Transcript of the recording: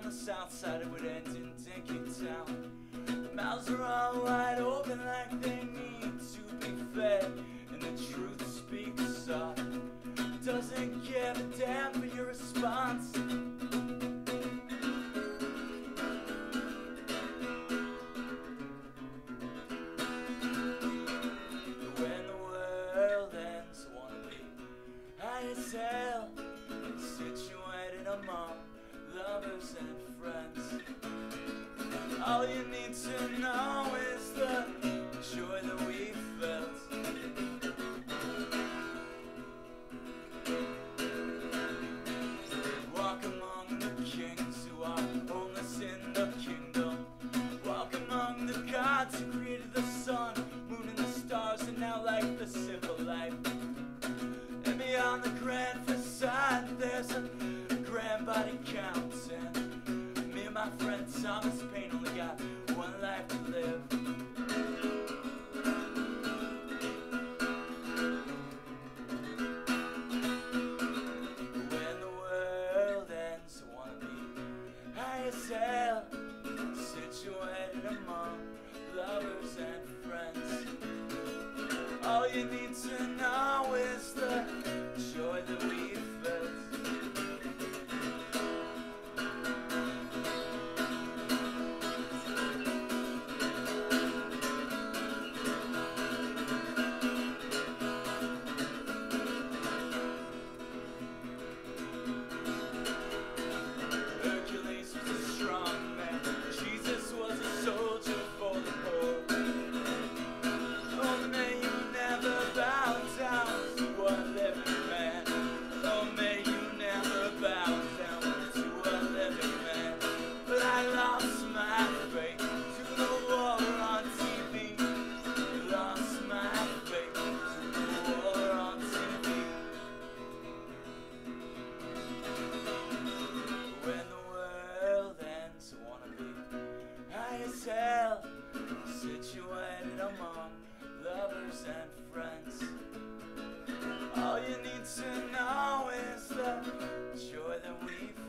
on the south side, it would end in Dinkytown. The mouths are all wide open like they need to be fed, and the truth speaks soft, doesn't give a damn for your response. When the world ends, I wanna be high as hell, situated among lovers and friends. All you need to know is the joy that we felt. Walk among the kings who are homeless in the kingdom. Walk among the gods who created the sun, moon and the stars, and now like the simple life. And beyond the grand facade there's a grand body count, and me and my friend Thomas Paine only got one life to live. When the world ends, I wanna be high as hell, situated among lovers and friends. All you need to know is the joy that we felt. Hercules was a strong man, Jesus was a soldier for the poor. Oh, may you never bow down to a living man. Oh, may you never bow down to a living man. But I lost my faith to the war on TV. Lost my faith to the war on TV. When the world ends, I wanna be high as hell, situated among lovers and friends. All you need to know is the joy that we